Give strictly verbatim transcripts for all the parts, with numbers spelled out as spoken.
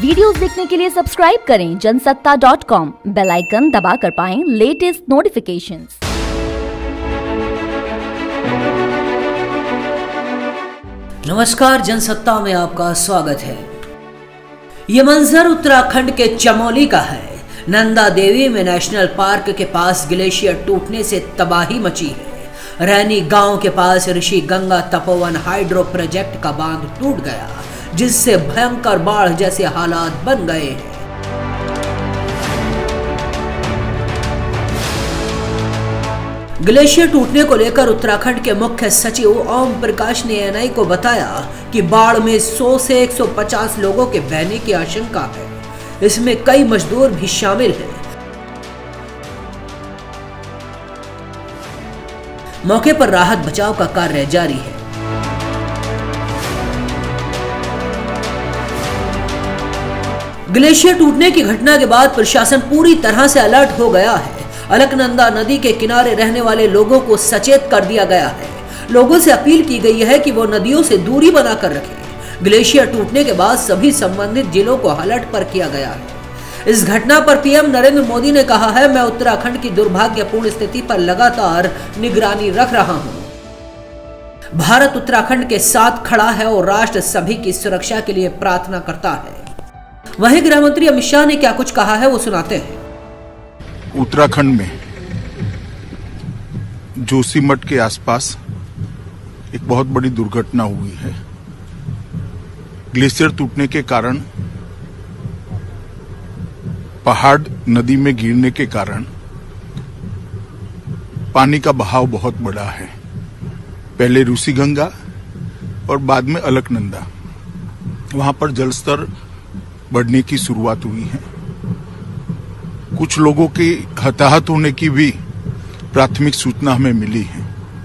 Videos देखने के लिए सब्सक्राइब करें Jansatta dot com, bell icon दबाकर पाएं लेटेस्ट नोटिफिकेशंस। नमस्कार, जनसत्ता में आपका स्वागत है। ये मंजर उत्तराखंड के चमोली का है। नंदा देवी में नेशनल पार्क के पास ग्लेशियर टूटने से तबाही मची है। रैनी गांव के पास ऋषि गंगा तपोवन हाइड्रो प्रोजेक्ट का बांध टूट गया, जिससे भयंकर बाढ़ जैसे हालात बन गए हैं। ग्लेशियर टूटने को लेकर उत्तराखंड के मुख्य सचिव ओम प्रकाश ने एन आई को बताया कि बाढ़ में सौ से एक सौ पचास लोगों के बहने की आशंका है। इसमें कई मजदूर भी शामिल हैं। मौके पर राहत बचाव का कार्य जारी है। ग्लेशियर टूटने की घटना के बाद प्रशासन पूरी तरह से अलर्ट हो गया है। अलकनंदा नदी के किनारे रहने वाले लोगों को सचेत कर दिया गया है। लोगों से अपील की गई है कि वो नदियों से दूरी बनाकर रखें। ग्लेशियर टूटने के बाद सभी संबंधित जिलों को अलर्ट पर किया गया है। इस घटना पर पीएम नरेंद्र मोदी ने कहा है, मैं उत्तराखंड की दुर्भाग्यपूर्ण स्थिति पर लगातार निगरानी रख रहा हूं। भारत उत्तराखंड के साथ खड़ा है और राष्ट्र सभी की सुरक्षा के लिए प्रार्थना करता है। वहीं गृह मंत्री अमित शाह ने क्या कुछ कहा है, वो सुनाते हैं। उत्तराखंड में जोशीमठ के आसपास एक बहुत बड़ी दुर्घटना हुई है। ग्लेशियर टूटने के कारण, पहाड़ नदी में गिरने के कारण पानी का बहाव बहुत बड़ा है। पहले ऋषि गंगा और बाद में अलकनंदा, वहां पर जलस्तर बढ़ने की शुरुआत हुई है। कुछ लोगों के हताहत होने की भी प्राथमिक सूचना हमें मिली है।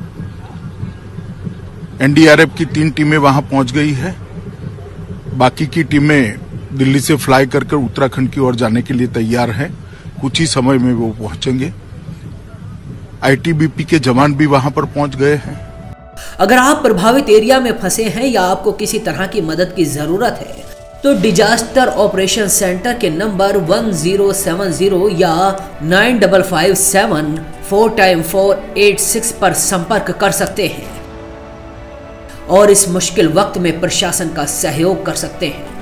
एन डी आर एफ की तीन टीमें वहां पहुंच गई है। बाकी की टीमें दिल्ली से फ्लाई कर कर उत्तराखंड की ओर जाने के लिए तैयार हैं। कुछ ही समय में वो पहुंचेंगे। आई टी बी पी के जवान भी वहां पर पहुंच गए हैं। अगर आप प्रभावित एरिया में फंसे हैं या आपको किसी तरह की मदद की जरूरत है तो डिजास्टर ऑपरेशन सेंटर के number one zero seven zero या nine five five seven four time four eight six पर संपर्क कर सकते हैं और इस मुश्किल वक्त में प्रशासन का सहयोग कर सकते हैं।